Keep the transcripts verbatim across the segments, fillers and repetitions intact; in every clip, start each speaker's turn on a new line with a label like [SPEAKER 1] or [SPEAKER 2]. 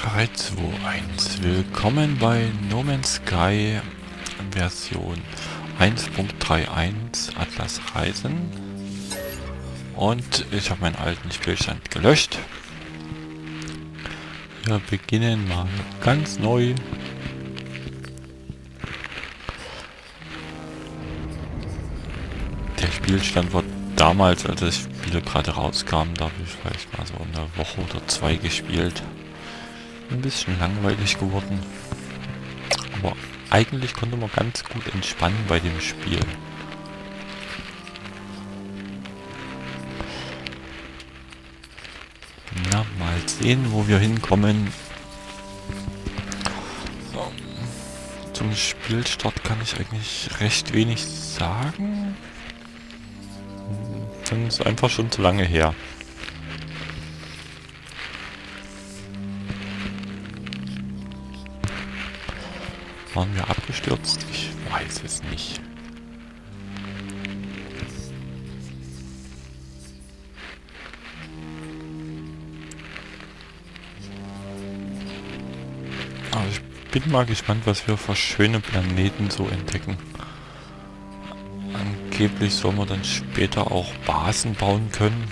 [SPEAKER 1] drei zwei eins. Willkommen bei No Man's Sky Version eins Punkt drei eins Atlas Reisen. Und ich habe meinen alten Spielstand gelöscht. Wir beginnen mal ganz neu. Der Spielstand war damals, als das Spiel gerade rauskam, da habe ich vielleicht mal so eine Woche oder zwei gespielt. Ein bisschen langweilig geworden. Aber eigentlich konnte man ganz gut entspannen bei dem Spiel. Na, mal sehen, wo wir hinkommen. So. Zum Spielstart kann ich eigentlich recht wenig sagen. Dann ist einfach schon zu lange her. Waren wir abgestürzt? Ich weiß es nicht. Aber ich bin mal gespannt, was wir für schöne Planeten so entdecken. Angeblich soll man dann später auch Basen bauen können.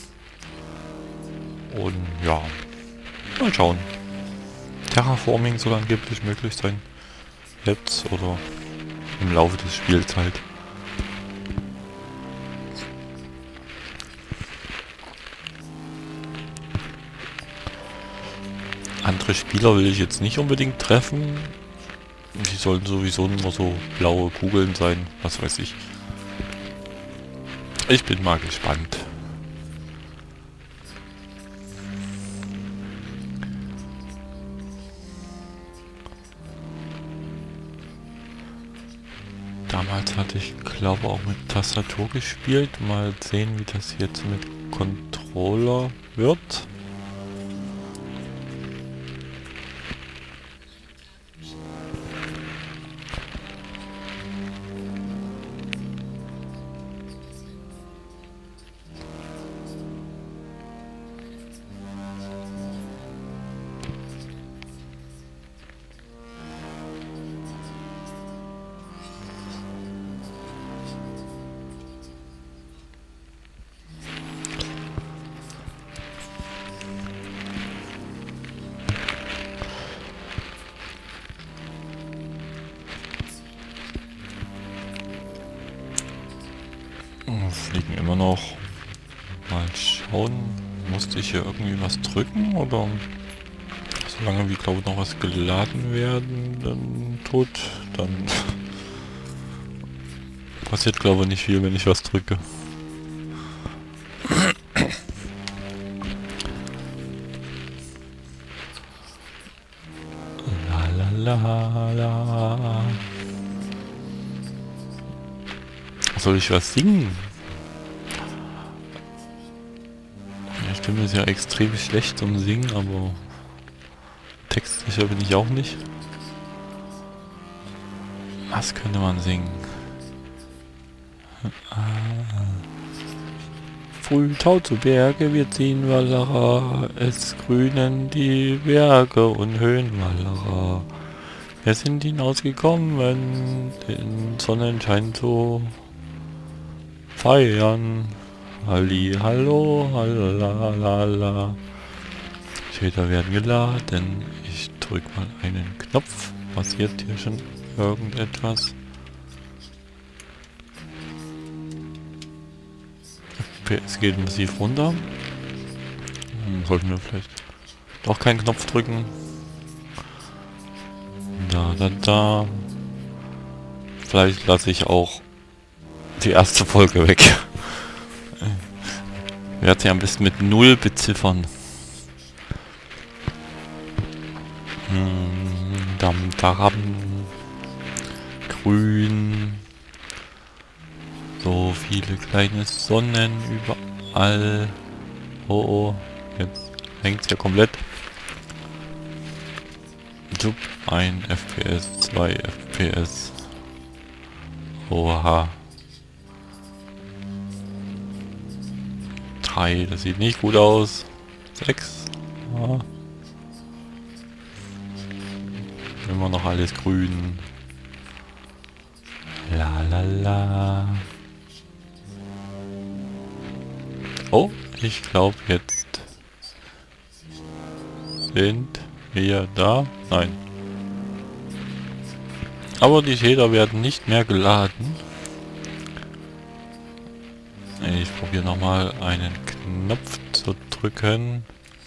[SPEAKER 1] Und ja, mal schauen. Terraforming soll angeblich möglich sein. Jetzt oder im Laufe des Spiels halt. Andere Spieler will ich jetzt nicht unbedingt treffen. Die sollen sowieso nur so blaue Kugeln sein, was weiß ich. Ich bin mal gespannt. Damals hatte ich, glaube auch mit Tastatur gespielt. Mal sehen, wie das jetzt mit Controller wird. Fliegen immer noch. Mal schauen. Musste ich hier irgendwie was drücken oder solange wie glaube ich noch was geladen werden, dann tot, dann passiert glaube ich nicht viel, wenn ich was drücke. La la la la. Soll ich was singen? Ja, ich bin mir ja extrem schlecht zum Singen, aber textsicher bin ich auch nicht. Was könnte man singen? Ah. Früh taut zu Berge, wir ziehen Wallerer, es grünen die Berge und Höhenwallerer. Wir sind hinausgekommen, den Sonnenschein zu feiern. Halli, hallo, halalala. Schilder werden geladen. Ich drück mal einen Knopf. Passiert hier schon irgendetwas? Es geht massiv runter. Hm, sollten wir vielleicht doch keinen Knopf drücken. Da, da, da. Vielleicht lasse ich auch die erste Folge weg. Ich werde sie am besten mit null beziffern. Hm, Dam, Daram, grün. So viele kleine Sonnen überall. Oh oh, jetzt hängt es ja komplett. Jupp, ein F P S, zwei F P S. Oha. drei, das sieht nicht gut aus. sechs. Ja. immer noch alles grün. La la la. Oh, ich glaube jetzt sind wir da. Nein. Aber die Täter werden nicht mehr geladen. Ich probiere nochmal einen Knopf zu drücken.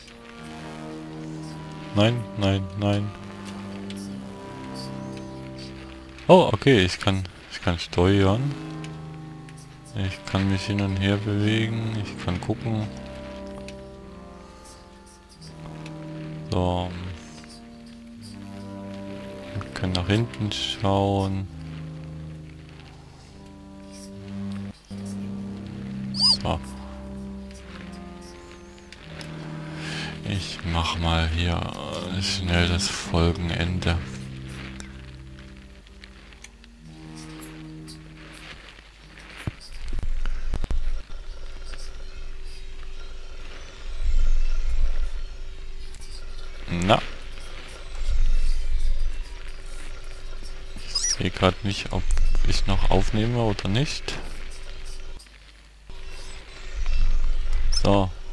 [SPEAKER 1] Nein, nein, nein. Oh, okay, ich kann, ich kann steuern. Ich kann mich hin und her bewegen. Ich kann gucken. So. Ich kann nach hinten schauen. So. Ich mach mal hier schnell das Folgenende. Na. Ich sehe gerade nicht, ob ich noch aufnehme oder nicht. So.